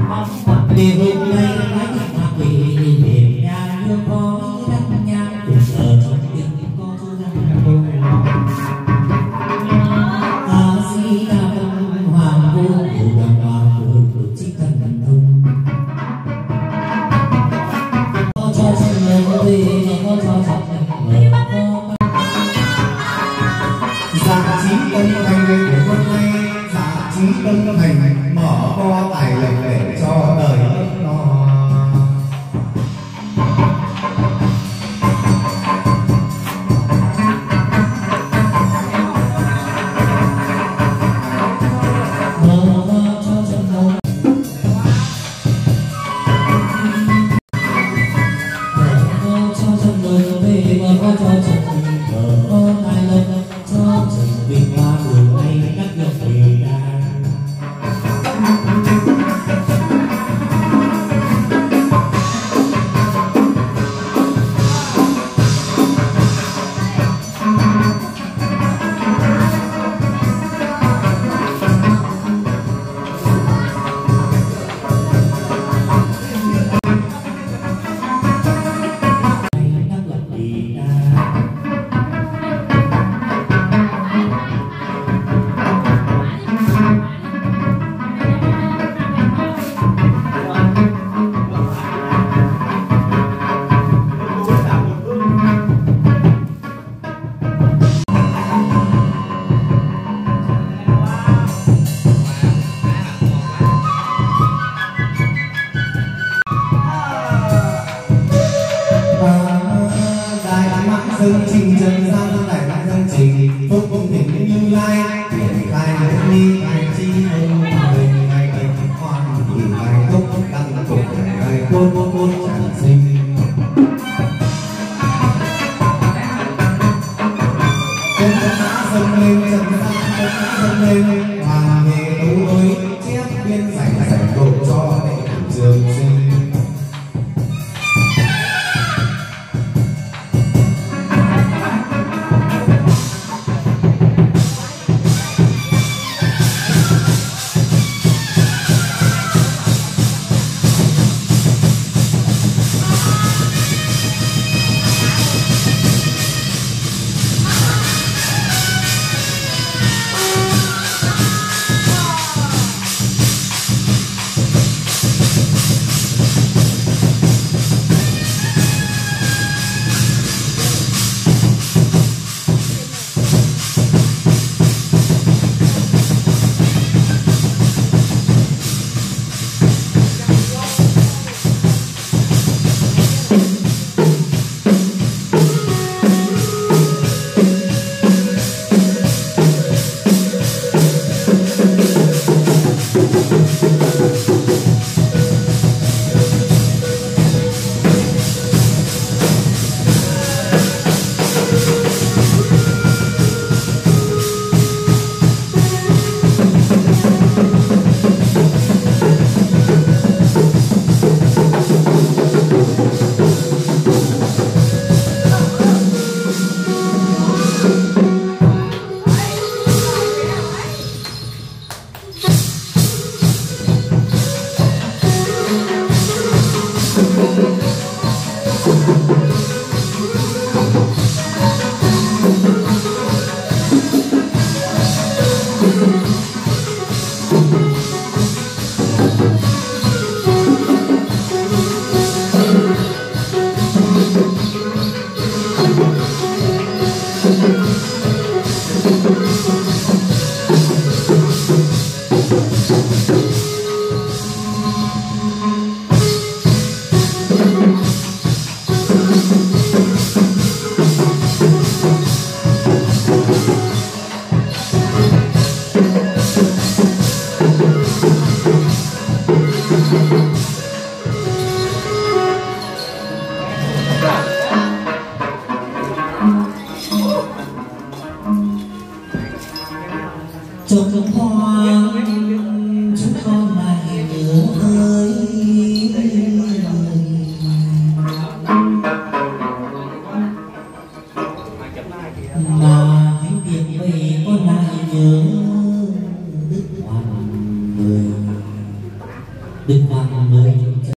Vì hôm nay đã vì niềm nhà đưa có đắc nhang cùng ở trong tiếng có răng A Di Đà Phật Hoàng Vô Thủ Đàm Hoàng Của Chí Thần Thông có cho sân người về có cho sân người Dạ trí tâm thành về của hôm nay, dạ trí tâm thành mở kho tài lộc để cho đời nó dân trình trần gian đại đại dân trình phúc công thỉnh như lai triển khai lễ ni ngài chi hồng mình ngài tịnh hoàn thì ngài túc đăng tục ngài côn côn côn tràn sinh trên đã dâng lên trần gian đã dâng lên hoàng nghệ đấu đối chép biên giải giải độ cho đệ tử trường sinh. Trông hoa chúng con lại nhớ ơi mà anh tìm về con lại nhớ Đức Hoàng người đừng vàng mới